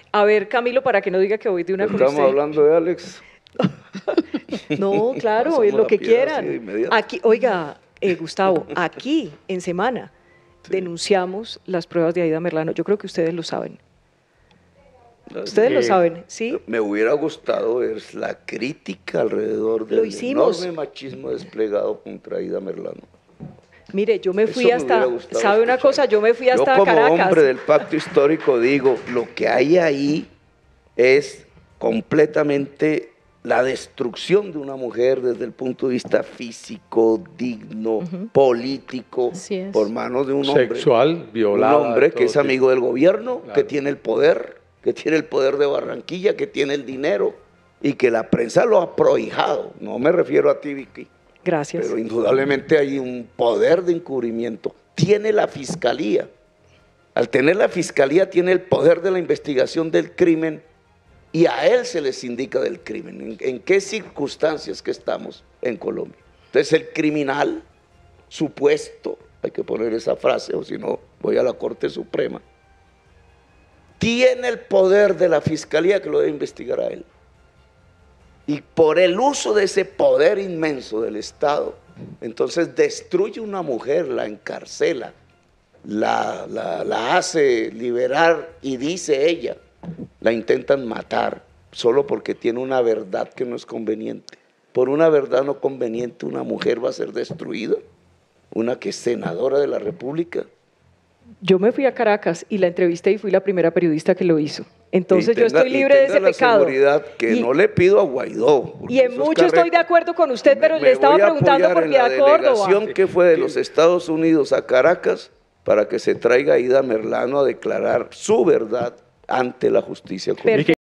A ver, Camilo, para que no diga que voy de una con Estamos usted. hablando de Alex. No, claro, Pasamos es lo la que piedra así de quieran. inmediato. Aquí, oiga, Gustavo, aquí en Semana denunciamos las pruebas de Aida Merlano. Yo creo que ustedes lo saben. Ustedes lo saben, ¿sí? Me hubiera gustado ver la crítica alrededor Lo del hicimos. enorme machismo desplegado contra Aida Merlano. Mire, yo me Eso fui me hasta, hubiera gustado ¿sabe una escuchar. cosa? Yo me fui hasta Yo como Caracas. hombre del pacto histórico digo, lo que hay ahí es completamente la destrucción de una mujer desde el punto de vista físico, digno, político, Así es. por manos de un hombre. Sexual, violada. Un hombre de que todo es tipo. amigo del gobierno, Claro. que tiene el poder de Barranquilla, que tiene el dinero y que la prensa lo ha prohijado. No me refiero a ti, Vicky. Gracias. Pero indudablemente hay un poder de encubrimiento. Tiene la fiscalía. Al tener la fiscalía tiene el poder de la investigación del crimen y a él se les indica del crimen. ¿En qué circunstancias que estamos en Colombia? Entonces el criminal supuesto, hay que poner esa frase o si no voy a la Corte Suprema, tiene el poder de la fiscalía que lo debe investigar a él. Y por el uso de ese poder inmenso del Estado, entonces destruye una mujer, la encarcela, la hace liberar y dice ella, la intentan matar solo porque tiene una verdad que no es conveniente. Por una verdad no conveniente una mujer va a ser destruida, una que es senadora de la República. Yo me fui a Caracas y la entrevisté y fui la primera periodista que lo hizo. Entonces yo estoy libre de ese la pecado. seguridad que Y- no le pido a Guaidó. porque Y en eso es mucho estoy de acuerdo con usted, pero Me le estaba voy a preguntando apoyar por en la Piedad Córdoba. delegación que fue de los Estados Unidos a Caracas para que se traiga a Aida Merlano a declarar su verdad ante la justicia colombiana.